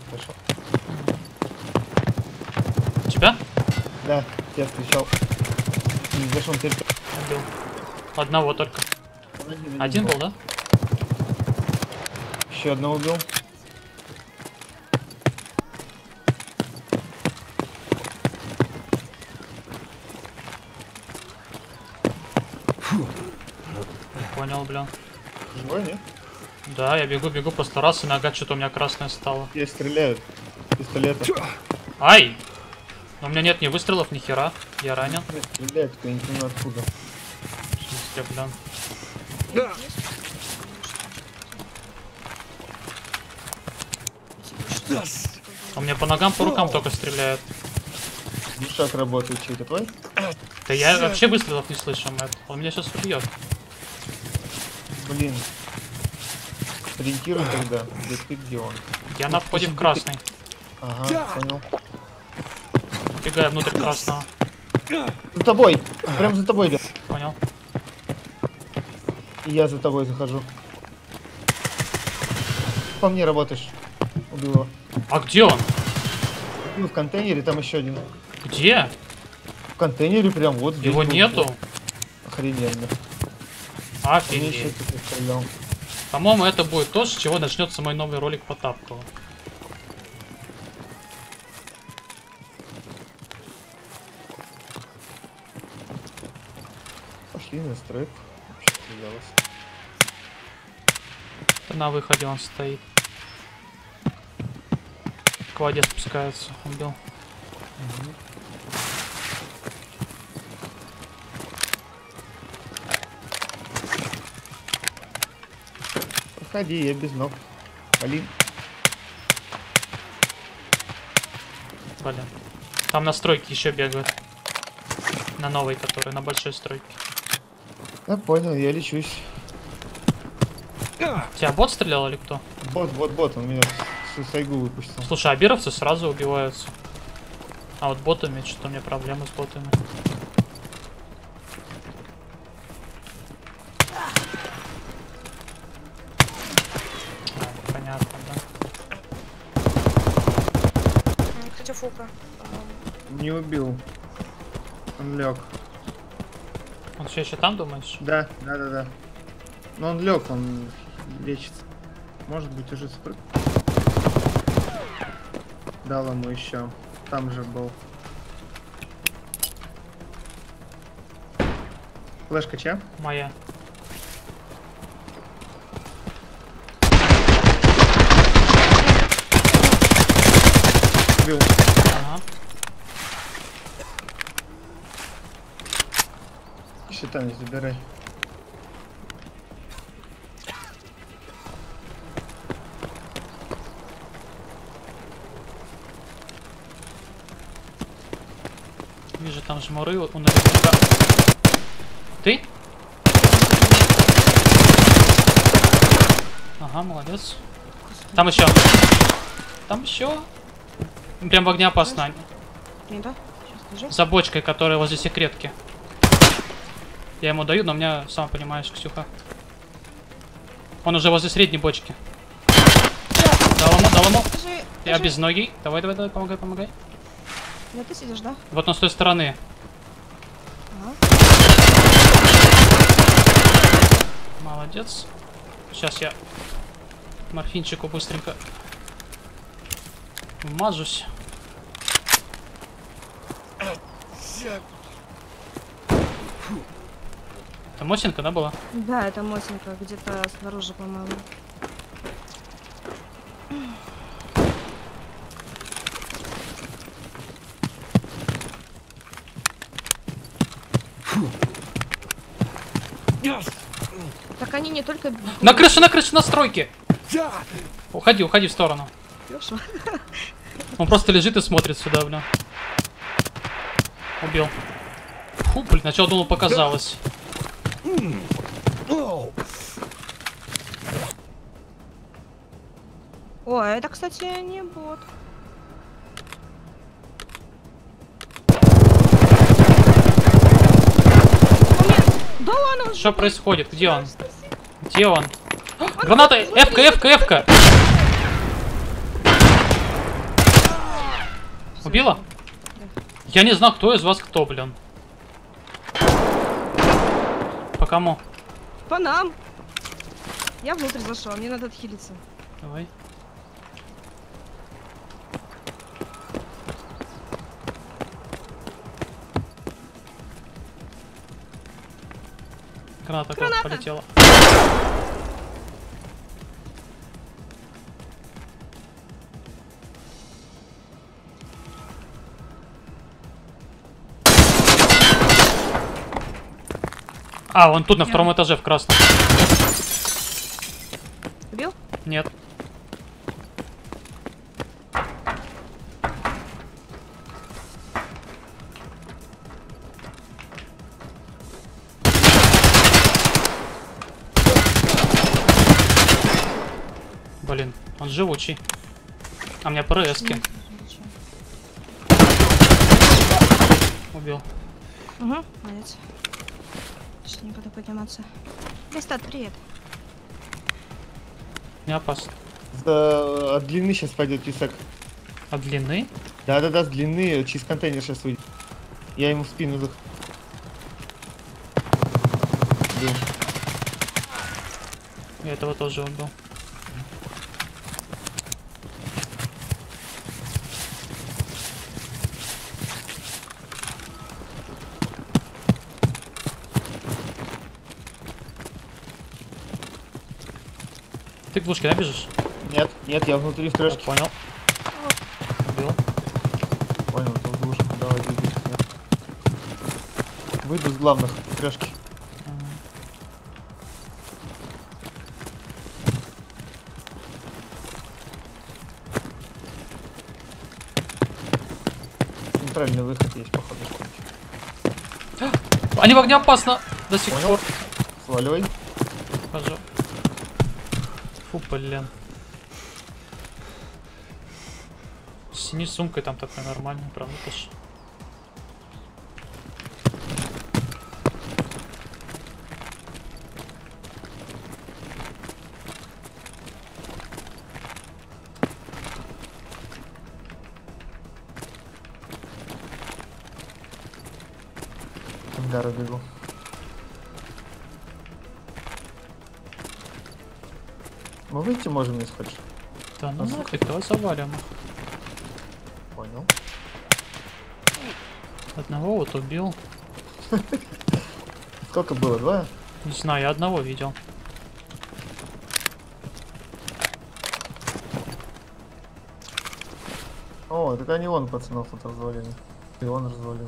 Пошел. Тебя? Да, я встречал. Не зашел теперь. Убил. Одного только. Один был, да? Еще одного убил. Понял, блин. Живой, нет? Да, я бегу, просто раз, и нога что-то у меня красная стала. Я стреляю. Пистолета. Ай! Но у меня нет ни выстрелов, ни хера. Я ранен. Нет, стреляет, я не понимаю откуда. В смысле, блин. А мне по ногам, по рукам только стреляет. Душак работает чей-то твой? Да я вообще выстрелов не слышу, Мэтт. Он меня сейчас убьет. Блин. Ориентируй тогда. Где ты, где он? Я на входе в красный. Ага, понял. Бегаю внутрь красного. За тобой! Прям за тобой идет. Понял. И я за тобой захожу. По мне работаешь. Убил его. А где он? Убил в контейнере, там еще один. Где? В контейнере прям вот здесь. Его был. нету? Охрененно. Мне еще Офигеть. кто-то стрелял. По-моему, это будет то, с чего начнется мой новый ролик по Тапкову. Пошли на стрейп. На выходе он стоит. К воде спускается. Убил. Проходи, я без ног. Блин. Блин. Там на стройке еще бегают. На новой, которая на большой стройке. Я понял, я лечусь. Тебя бот стрелял или кто? Бот, он меня с сайгу выпустил. Слушай, абировцы сразу убиваются. А вот ботами, что-то у меня проблемы с ботами. А, понятно, да. Кстати, фука. Не убил. Он лег. Он все еще там, думаешь? Да. Но он лег, он лечится. Может быть уже спрыг. Дал ему еще. Там же был. Флешка чья? Моя. Убил. Ага. Щита не забирай. Вижу, там жмуры у наверняка. Ты? Ага, молодец. Там еще. Там еще. Прям в огне опасно. Не, да? Сейчас держи. За бочкой, которая возле секретки. Я ему даю, но у меня, сам понимаешь, Ксюха. Он уже возле средней бочки. Дал ему. Держи, Я держи. без ноги. Давай, помогай. Да, ты сидишь, да? Вот он с той стороны. Ага. Молодец. Сейчас я морфинчику быстренько вмажусь. Это Мосинка, да, была? Да, это Мосинка, где-то снаружи, по-моему. Так они не только... На крыше, на стройке! Уходи в сторону. Хорошо. Он просто лежит и смотрит сюда, бля. Убил. Фу, блин, сначала думал, показалось. О, это, кстати, не бот. Да ладно, он Что происходит? Где он? Где он? Граната! Эвка! Убила? Да. Я не знаю, кто из вас кто, блин. По кому? По нам. Я внутрь зашел, мне надо отхилиться. Давай. Граната как полетела. А, он тут на втором этаже в красном. Убил? Нет. Блин, он живучий. А у меня ПРСки. Убил. Угу, молодец. Сейчас не буду подниматься. Листат, привет. Не опасно. От длины сейчас пойдет писак. От длины? Да-да-да, с длины через контейнер сейчас выйдет. Я ему в спину зах... Блин. Я этого тоже убил. Ты к двушке набежишь? Нет, нет, я внутри в Я трешке. понял. Убил. Понял, тут двушка, давай, иди. Выйду с главных в трешки. Центральный выход есть, походу. Они в огне опасно до сих Понял. пор. Сваливай. Хожу. Фу, блин. С синей сумкой там такой нормальный, правда, тоже. Ангара бегу. Мы выйти можем, если хочешь. Да ну нафиг, давай завалим. Понял. Одного вот убил. Сколько было? Два? Не знаю, я одного видел. О, так они вон пацанов тут развалили. И он развалил.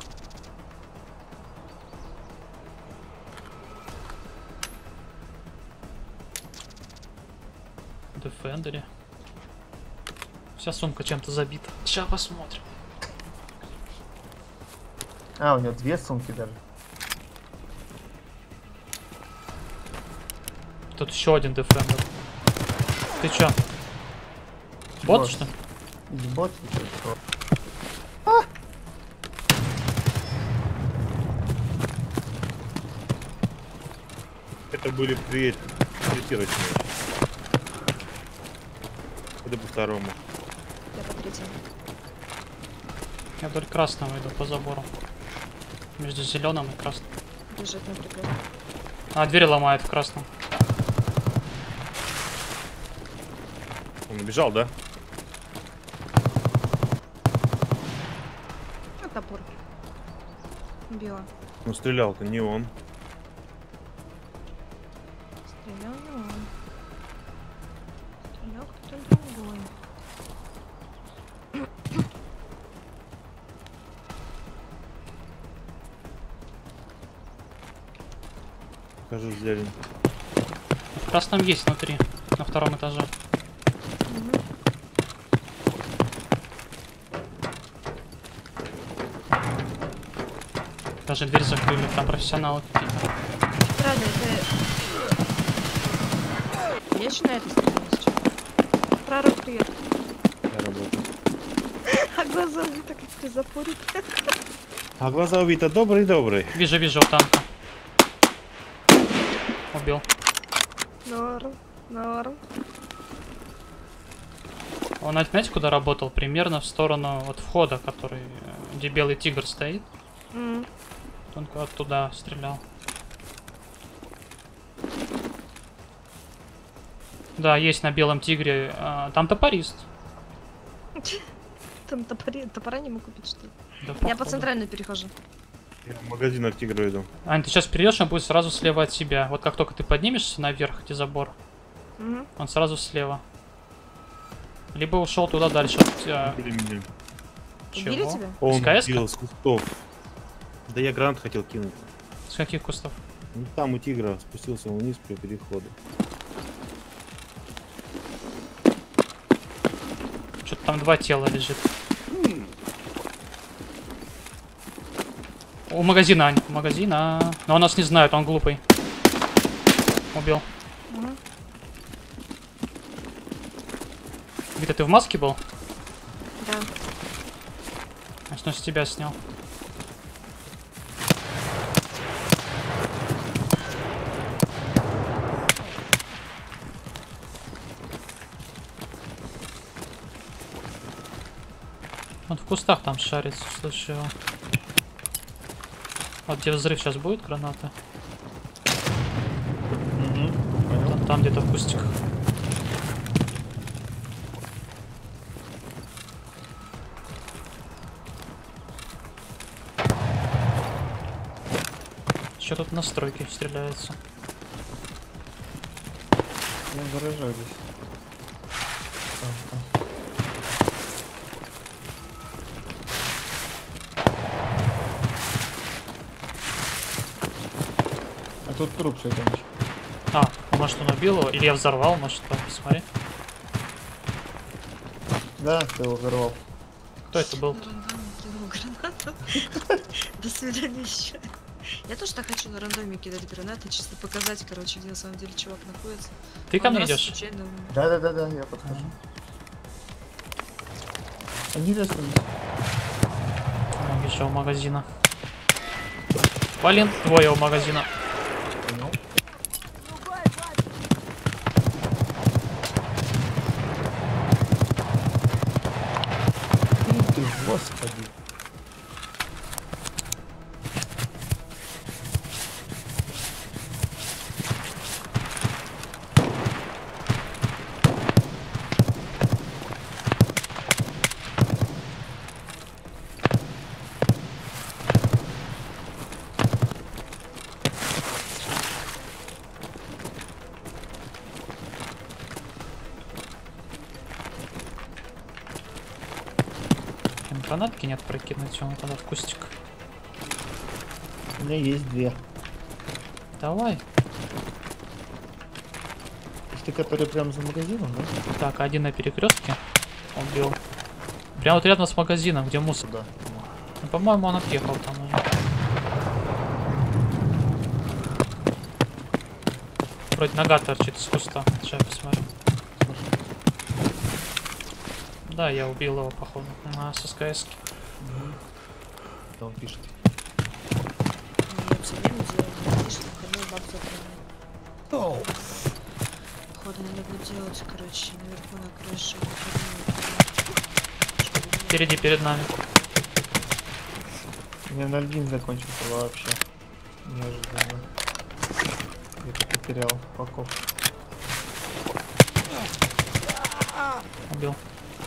Дефендере. Вся сумка чем-то забита. Сейчас посмотрим. А, у него две сумки даже. Тут еще один дефендер. Ты чё? Бот, Вот. что ли? Бот или что? Это были третировочные. Это по второму. Я по третьему. Я вдоль красного иду по забору. Между зеленым и красным. Бежит на прикрыт. А, дверь ломает в красном. Он убежал, да? А, топор. Убила. Но стрелял-то не он. Стрелял не он. Стрелял кто-то другой. Покажу зелень. В красном есть внутри, на втором этаже. Даже дверь закрыли, там профессионалы какие-то. Рада, ты... Вечно это стреляешь? Пророк, привет. Я работаю. А глаза так как ты запорит. А глаза у Вита добрый-добрый. Вижу, вижу, у танка. Убил. Норм, норм. Он, знаете, куда работал? Примерно в сторону от входа, который, где белый тигр стоит. М. Он оттуда стрелял. Да, есть на белом тигре. Там топорист. Там топора не могу купить, что ли? Да, Я по походу. центральной перехожу. Я в магазин к тигру иду. Ань, ты сейчас перейдешь, он будет сразу слева от себя. Вот как только ты поднимешься наверх, где забор, Мгм. он сразу слева. Либо ушел туда дальше от тебя. Убили меня. Убили Чего? тебя? Он СКС-ка? бил с кустов. Да я гранат хотел кинуть. С каких кустов? Ну там у тигра спустился он вниз при переходе. Что-то там два тела лежит. У магазина, Ань, у магазина. Но он нас не знает, он глупый. Убил. Мгм. Вита, ты в маске был? Да. Значит, он с тебя снял. Он в кустах там шарится, слышу его. Вот где взрыв сейчас будет, граната? Там где-то в кустиках. Что тут настройки стреляются? Я заряжаю здесь. А тут труп что-то. А, может он убил его? Или я взорвал, может так, посмотри. Да, ты его взорвал. Кто это был? На рандоме кинул гранату. До свидания еще. Я тоже так хочу на рандоме кидать гранаты, чисто показать, короче, где на самом деле чувак находится. Ты ко Он мне раз идешь? случайно- Да, я подхожу. Они резко. Я вижу у магазина. Блин, двое у магазина. Понял. Ты, господи. Гранатки нет прокинуть, он тогда в кустик. У меня есть две. Давай. Ты, который прям за магазином, да? Так, один на перекрестке. Убил. Прямо вот рядом с магазином, где мусор. Да. Ну, по-моему, он отъехал там уже. Вроде нога торчит из куста. Сейчас я посмотрю. Да, я убил его, походу, на СКС. Что он пишет? Я все время делаю, видишь, выходной баб закрывает. Походу надо будет делать, короче, наверху на крыше. Впереди, перед нами. У меня 0,1 закончился вообще. Неожиданно. Я потерял упаковку. Убил.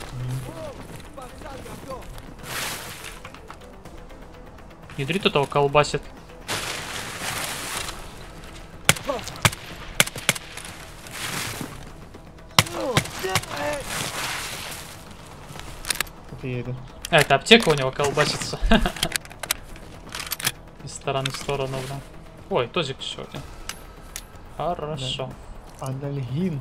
Ядрит этого колбасит. Это я иду. А, это аптека у него колбасится. Из стороны в сторону, да. Ой, тозик еще один. Хорошо. Анальгин.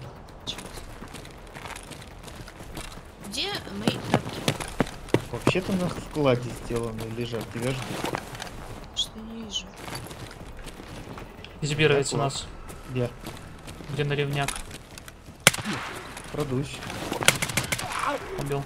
Где мои тапки? Вообще-то на складе сделаны лежат. Тебя ждут. Что не вижу. Избирается у Так, нас. Где? Где наливняк. Крадусь. Убил.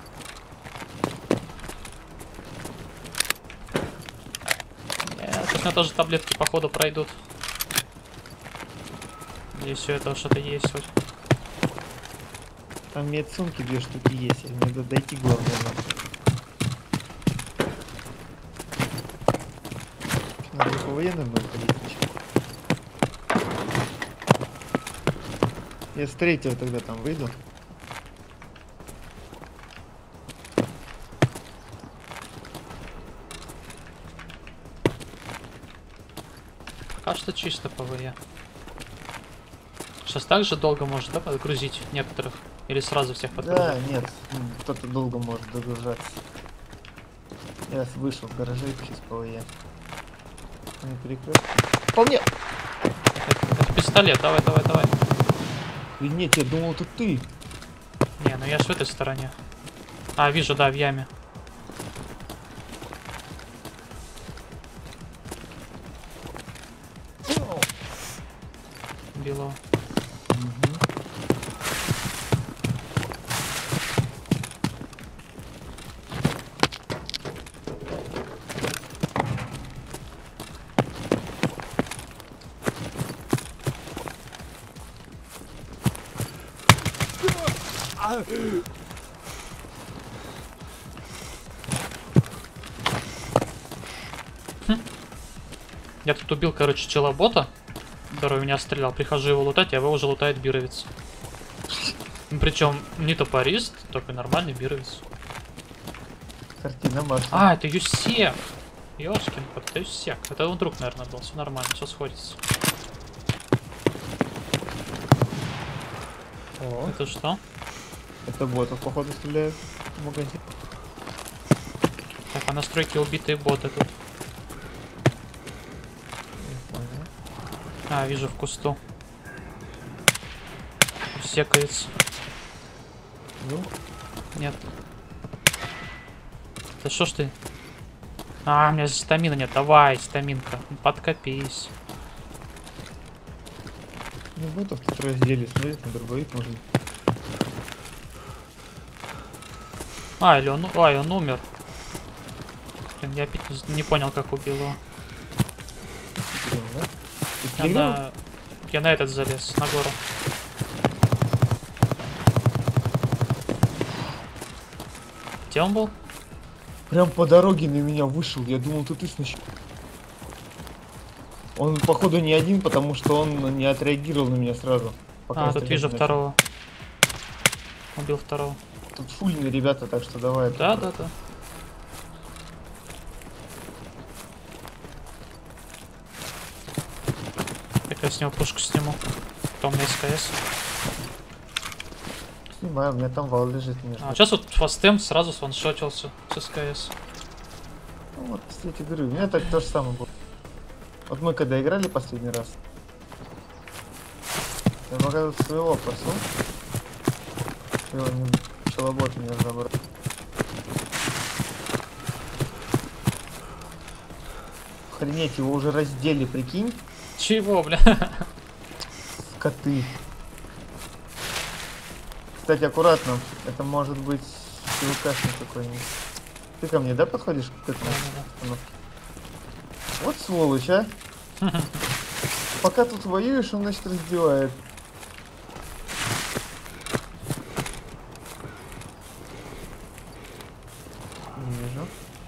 Тут у меня тоже таблетки походу пройдут. Здесь все это что-то есть хоть. Там медсумки 2 штуки есть, мне надо дойти, главное надо. Надо по военным ходить. Я с 3-го тогда там выйду. Пока что чисто ПВЕ. Сейчас так же долго может, да, подгрузить некоторых? Или сразу всех подгрузить? Да, нет, кто-то долго может догружаться. Я вышел в гараже, сейчас ПВЕ. Не перекрыт. По мне! Это пистолет, давай, давай, давай. И нет, я думал, это ты. Не, ну я ж в этой стороне. А, вижу, да, в яме. Бело. Я тут убил, короче, челобота, который у меня стрелял. Прихожу его лутать, а его уже лутает бировец. Причем не топорист, только нормальный бировец. Картина Марса. А, это Юсек. Ёшкин, это Юсек. Это он друг, наверное, был. Все нормально, все сходится. О, Это что? это ботов, походу, стреляют в магазин. Так, а настройки убитые боты тут. А, вижу в кусту. Секается. Ну, Нет. Да что ж ты? А, у меня стамина нет. Давай, стаминка. Подкопись. ну ботов тут раздели, смотрите, на дробовик можно. А, или он... Ай, он умер. Блин, я опять не понял, как убил его. Да? Ты перегнал? Я на этот залез, на гору. Где он был? Прям по дороге на меня вышел, я думал, ты сначала. Он, походу, не один, потому что он не отреагировал на меня сразу. пока А, я тут стрелять вижу начал. второго. Убил второго. Тут фульные ребята, так что давай. Да, да, да. Так я с него пушку сниму. Потом у меня СКС. Снимаю, у меня там вал лежит между. А сейчас вот фастем сразу сваншотился с СКС. Ну, вот, кстати, говорю, у меня так то же самое было. Вот мы когда играли последний раз, я пока тут своего пасу. Его не челобот меня забрал. Охренеть, его уже раздели, прикинь, Чего, бля? коты. Кстати, аккуратно, это может быть ЧВКшник какой-нибудь. Ты ко мне, да, подходишь к этому? Да-да-да. Вот сволочь, а. Пока тут воюешь, он, значит, раздевает. Не вижу.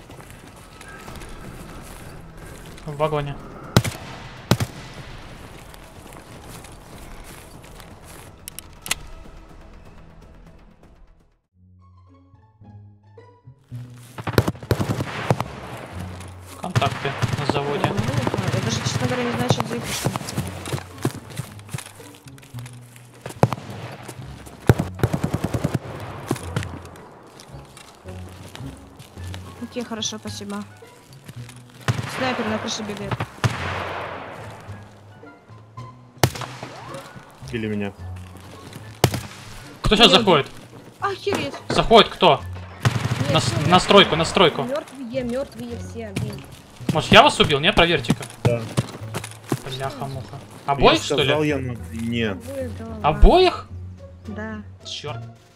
В вагоне. Контакты на заводе. Я даже, честно говоря, не знаю, что за игрушка. Окей, хорошо, спасибо. Снайпер на крыше бегает. Или меня. Кто сейчас заходит? Охереть! Заходит кто? Настройку, настройку. Мертвые все, блин. Может, я вас убил? Не, проверьте-ка. Да. Бляха-муха. Обоих, Я что сказал, ли? я на... Нет. Обоих голова. Обоих? Да. Черт.